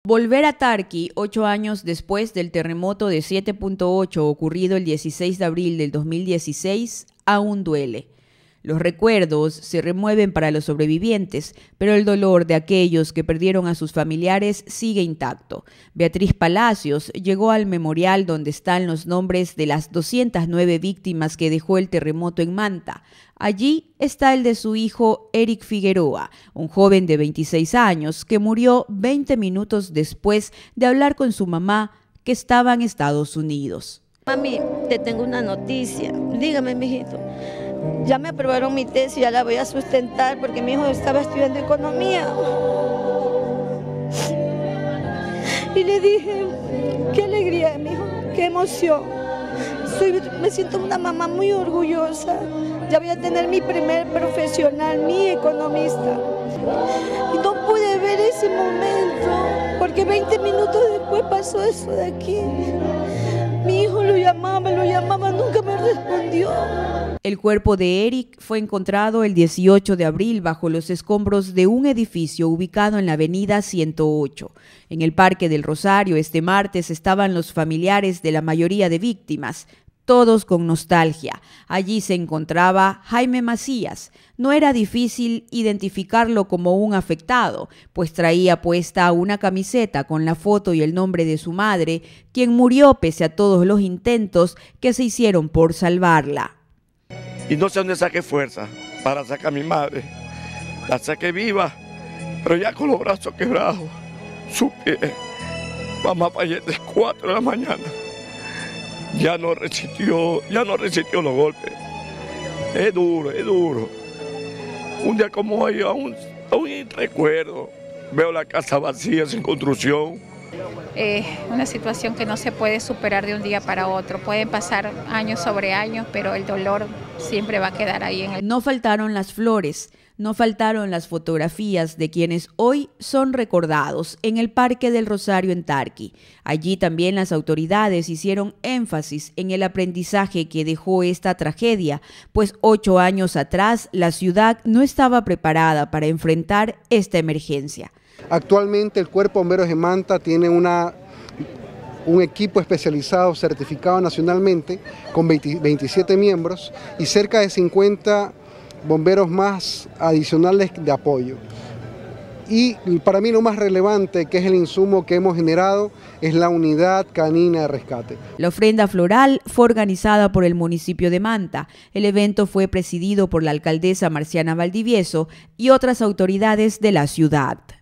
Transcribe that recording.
Volver a Tarqui 8 años después del terremoto de 7.8 ocurrido el 16 de abril del 2016 aún duele. Los recuerdos se remueven para los sobrevivientes, pero el dolor de aquellos que perdieron a sus familiares sigue intacto. Beatriz Palacios llegó al memorial donde están los nombres de las 209 víctimas que dejó el terremoto en Manta. Allí está el de su hijo Eric Figueroa, un joven de 26 años que murió 20 minutos después de hablar con su mamá, que estaba en Estados Unidos. Mami, te tengo una noticia. Dígame, mijito. Ya me aprobaron mi tesis, ya la voy a sustentar porque mi hijo estaba estudiando economía. Y le dije, qué alegría, mi hijo, qué emoción. Me siento una mamá muy orgullosa. Ya voy a tener mi primer profesional, mi economista. Y no pude ver ese momento porque 20 minutos después pasó eso de aquí. Mi hijo lo llamaba, nunca me respondió. El cuerpo de Eric fue encontrado el 18 de abril bajo los escombros de un edificio ubicado en la avenida 108. En el Parque del Rosario este martes estaban los familiares de la mayoría de víctimas, todos con nostalgia. Allí se encontraba Jaime Macías. No era difícil identificarlo como un afectado, pues traía puesta una camiseta con la foto y el nombre de su madre, quien murió pese a todos los intentos que se hicieron por salvarla. Y no sé dónde saqué fuerza para sacar a mi madre. La saqué viva, pero ya con los brazos quebrados. Supe, mamá fallece a las 4 de la mañana. Ya no resistió los golpes. Es duro. Un día como hoy aún recuerdo. Veo la casa vacía, sin construcción. Una situación que no se puede superar de un día para otro. Pueden pasar años sobre años, pero el dolor siempre va a quedar ahí en el... No faltaron las flores, no faltaron las fotografías de quienes hoy son recordados en el Parque del Rosario en Tarqui. Allí también las autoridades hicieron énfasis en el aprendizaje que dejó esta tragedia, pues 8 años atrás la ciudad no estaba preparada para enfrentar esta emergencia. Actualmente el Cuerpo de Bomberos de Manta tiene un equipo especializado certificado nacionalmente con 27 miembros y cerca de 50 bomberos más adicionales de apoyo. Y para mí lo más relevante, que es el insumo que hemos generado, es la unidad canina de rescate. La ofrenda floral fue organizada por el municipio de Manta. El evento fue presidido por la alcaldesa Marciana Valdivieso y otras autoridades de la ciudad.